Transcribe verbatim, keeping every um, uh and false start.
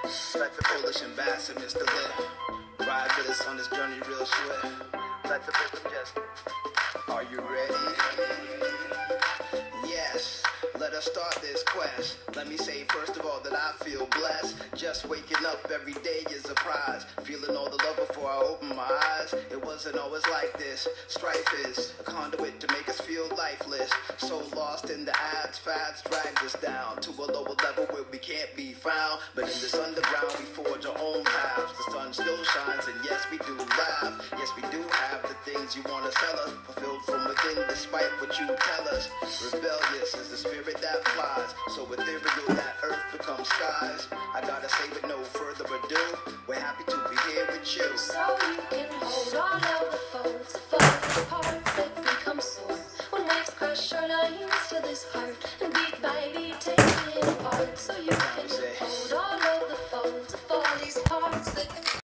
Like the Polish ambassador, Mister Lit. Ride with us on this journey real swift. Like the wisdom just. Are you ready? Yes. Let us start this quest. Let me say first of all that I feel blessed. Just waking up every day is a prize. Feeling all the love before I open my eyes. It wasn't always like this. Strife is a conduit to make us feel lifeless. So lost in the ads, fads dragged us down to a lower level where we can't be found. But in this underground we forge our own paths. The sun still shines and yes we do laugh. Yes we do have the things you want to sell us. Fulfilled from within despite what you tell us. Rebellious is the spirit that flies, so ethereal that earth becomes skies. I gotta say with no further ado, we're happy to be here with you. So you can hold all of the folds, the folds, the parts that become sore. When waves crush our lines to this heart, and beat by beat take it apart. So you can hold all of the folds, of all these parts that